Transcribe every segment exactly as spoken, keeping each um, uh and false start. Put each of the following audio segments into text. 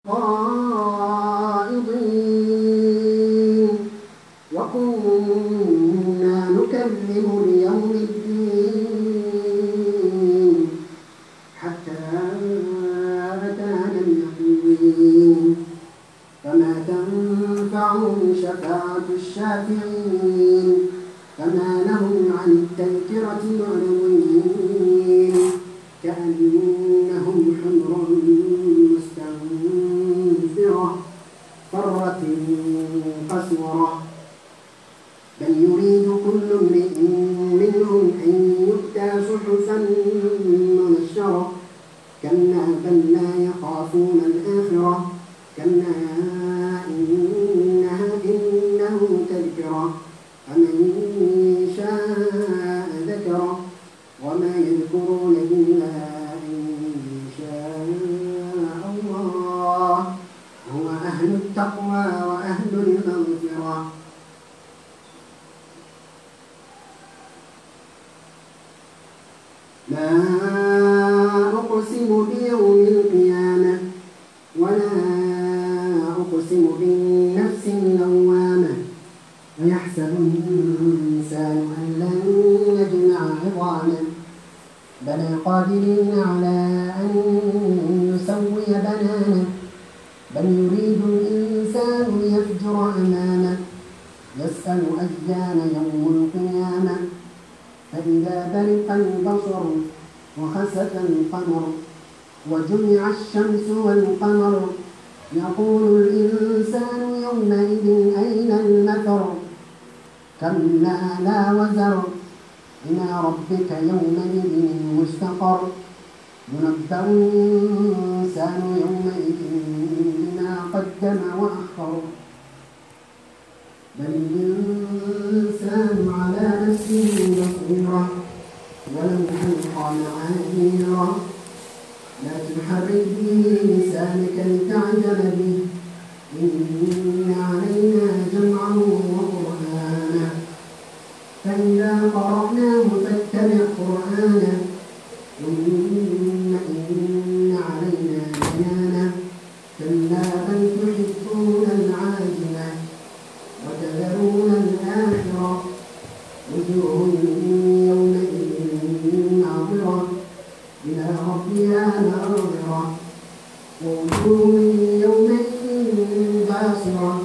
خائضين وكنا نكذب بيوم الدين حتى أتانا اليقين فما تنفعهم شفاعة الشافعين فما لهم عن التذكرة معرضين كأنهم حمر مستنفرة فرت من قسورة بل يريد كل امرئ منهم أن يؤتى صحفا منشرة كلا بل لا يخافون الآخرة كلا إنها إنه تذكرة فمن شاء ذكره وما يذكرون إلا أن شاء الله هو أهل التقوى وأهل المغفرة. لا أقسم بيوم القيامة ولا أقسم بالنفس اللوامة ويحسب الإنسان أن لن نجمع عظاما بلى قادرين على أن نسوي بنانه بل يريد الإنسان ليفجر أمامه يسأل أيان يوم القيامة فإذا برق البصر وخسف القمر وجمع الشمس والقمر يقول الإنسان يومئذ أين المفر كلا لا وزر إلى ربك يومئذ المستقر ينبأ الإنسان يومئذ بما قدم وأخر بل الإنسان على نفسه بصيرة ولو ألقى معاذيره لا تحرك به لسانك لتعجل به إن علينا جمعه وقرآنه فإذا قرأناه فاتبع قرآنه ثم إن علينا بيانه كلا بل تحبون العاجلة وتذرون الآخرة وجوه يومئذ ناظرة إلى ربها ناظرة ووجوه يومئذ باصرة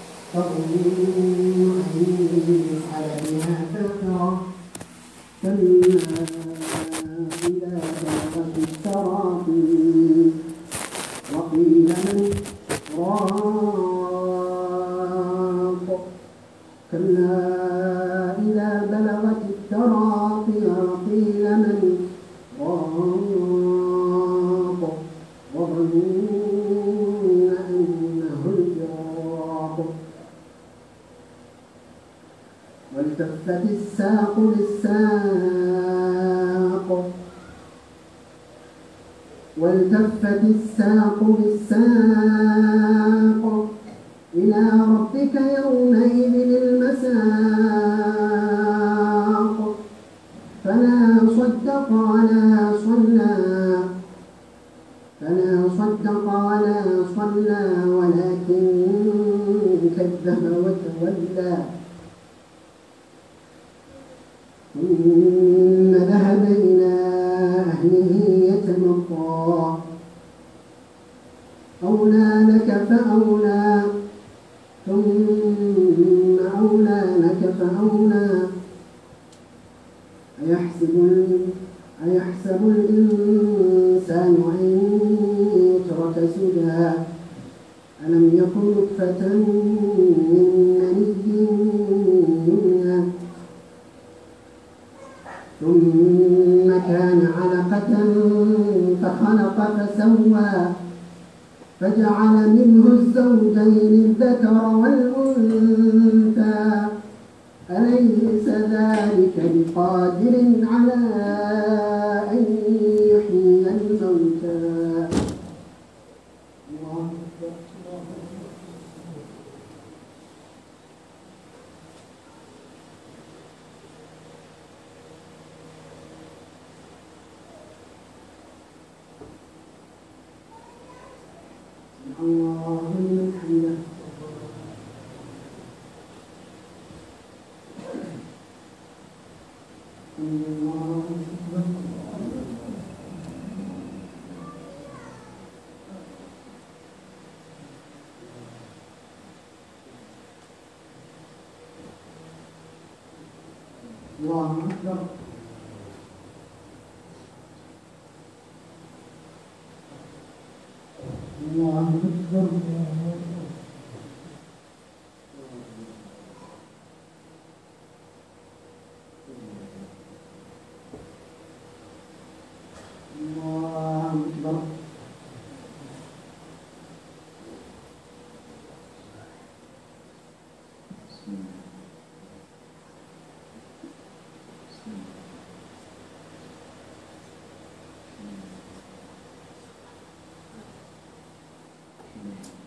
تظن أن يفعل بها فاقرة كلا إذا بلغت التراقي وقيل من راق كلا إذا بلغت التراقي وقيل من راق وظن أنه الفراق والتفت الساق بالساق والتفت الساق بالساق إلى ربك يومئذ المساق فلا صدق ولا صلى فلا صدق ولا صلى ولكن كذب وتولى ثم ذهب إلى أهله يتمطى أولى لك فأولى ثم أولى لك فأولى أيحسب أيحسب الإنسان أن يترك سدى ألم يكن نطفة من مني يمنى ثم كان علقة فخلق فسوى فجعل منه الزوجين الذكر والأنثى أليس ذلك بقادر على أن يحيي الموتى الله أكبر. الله لمن حمده الله أكبر الله أكبر الله أكبر الله أكبر Amen.